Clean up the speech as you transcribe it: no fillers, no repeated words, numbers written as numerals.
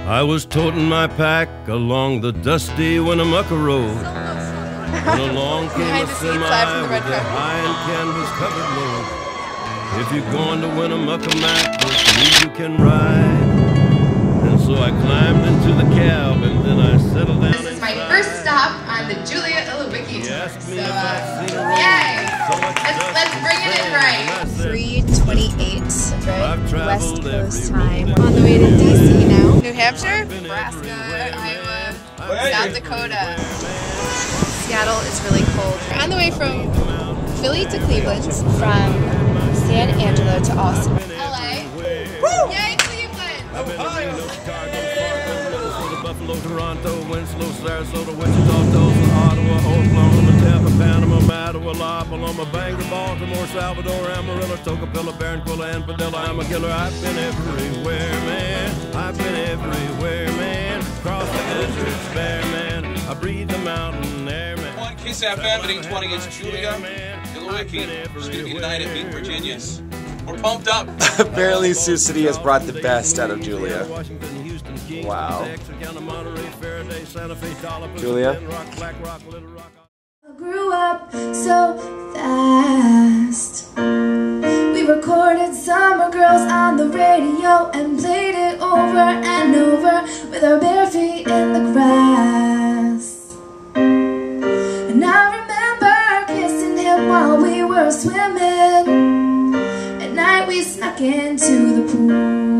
I was toting my pack along the dusty Winnemucca Road when along came a semi with a high and canvas covered load. If you're going to Winnemucca, Mac, with me you can ride. And so I climbed into the cab and then I settled down. This is my first stop on the Julia Ilovicki tour. So, yay! Let's bring it in right. 3:28 West Coast time. On the way to DC now. New Hampshire, Nebraska, Iowa, South Dakota. Seattle is really cold. We're on the way from Philly to Cleveland, from San Angelo to Austin. LA. Woo! Yay, Cleveland! Ohio! Buffalo, Toronto, Winslow, Sarasota, Wichita, Tulsa, Ottawa, Oklahoma, Tampa, Panama, Mattawa, La Paloma, Bangor, Baltimore, Salvador, Amarillo, Tocopilla, Barranquilla, and Padilla. I'm a killer. I've been everywhere, man. I've been everywhere, man. Across the deserts, bare, man. I breathe the mountain air, man. On Kiss FM at 8:20, it's Julia Ilovicki. She's going to be tonight at Meet Virginia's. We're pumped up. Apparently Sioux City has brought the best out of Julia. Wow. Julia? I grew up so fast. We recorded Summer Girls on the radio and played it over and over with our bare feet in the grass. And I remember kissing him while we were swimming. At night we snuck into the pool.